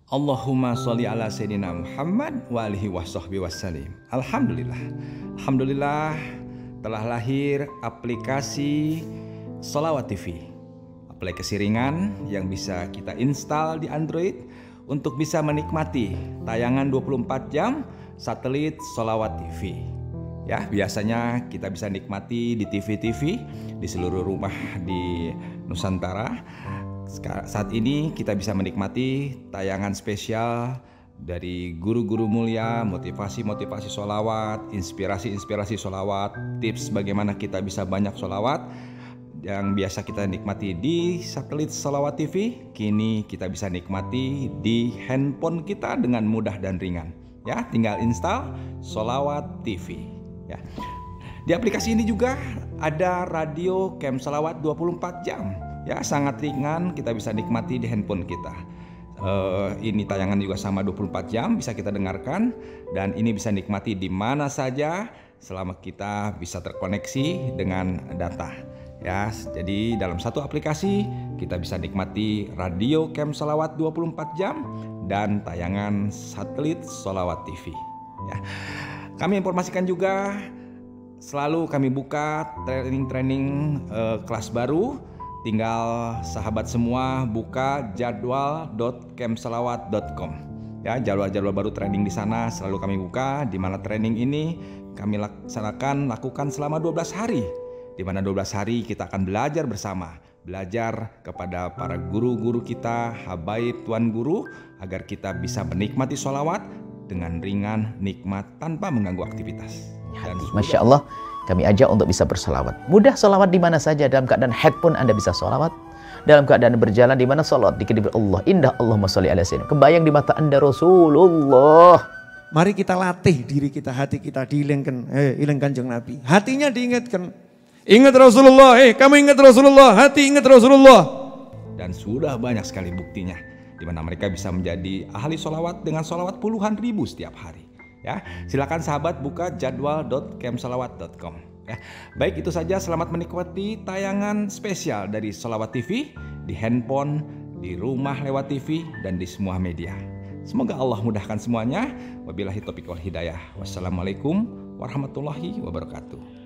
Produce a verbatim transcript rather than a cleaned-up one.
Allahumma sholli ala sayyidina Muhammad wa alihi washabbihi wasallim. Alhamdulillah. Alhamdulillah telah lahir aplikasi Sholawat T V. Aplikasi ringan yang bisa kita install di Android untuk bisa menikmati tayangan dua puluh empat jam satelit Sholawat T V. Ya, biasanya kita bisa nikmati di T V-T V di seluruh rumah di Nusantara. Saat ini kita bisa menikmati tayangan spesial dari guru-guru mulia, motivasi-motivasi sholawat, inspirasi-inspirasi sholawat, tips bagaimana kita bisa banyak sholawat yang biasa kita nikmati di satelit Sholawat T V. Kini kita bisa nikmati di handphone kita dengan mudah dan ringan. Ya, tinggal install Sholawat T V. Ya. Di aplikasi ini juga ada radio camp sholawat dua puluh empat jam. Ya, sangat ringan, kita bisa nikmati di handphone kita. Uh, ini tayangan juga sama dua puluh empat jam bisa kita dengarkan, dan ini bisa nikmati di mana saja selama kita bisa terkoneksi dengan data. Ya, jadi dalam satu aplikasi kita bisa nikmati radio camp sholawat dua puluh empat jam dan tayangan satelit Sholawat T V. Ya. Kami informasikan juga selalu kami buka training-training uh, kelas baru. Tinggal sahabat semua buka jadwal dot camp sholawat dot com. Ya, jadwal-jadwal baru training di sana selalu kami buka, di mana training ini kami laksanakan lakukan selama dua belas hari. Di mana dua belas hari kita akan belajar bersama, belajar kepada para guru-guru kita, habaib tuan guru, agar kita bisa menikmati sholawat dengan ringan, nikmat, tanpa mengganggu aktivitas. Dan Masya Allah, kami ajak untuk bisa bersolawat. Mudah solawat di mana saja. Dalam keadaan headphone Anda bisa solawat. Dalam keadaan berjalan di mana solawat dikedipi Allah. Indah Allahumma sholli ala sayyidina. Kebayang di mata Anda Rasulullah. Mari kita latih diri kita, hati kita diilingkan. Eh, iling Kanjeng Nabi. Hatinya diingatkan. Ingat Rasulullah, eh kamu ingat Rasulullah, hati ingat Rasulullah. Dan sudah banyak sekali buktinya, di mana mereka bisa menjadi ahli solawat dengan solawat puluhan ribu setiap hari. Ya, silakan sahabat buka jadwal dot camp sholawat dot com. Ya, baik itu saja. Selamat menikmati tayangan spesial dari Sholawat T V di handphone, di rumah lewat T V, dan di semua media. Semoga Allah mudahkan semuanya. Wabillahi taufiq wal hidayah. Wassalamualaikum warahmatullahi wabarakatuh.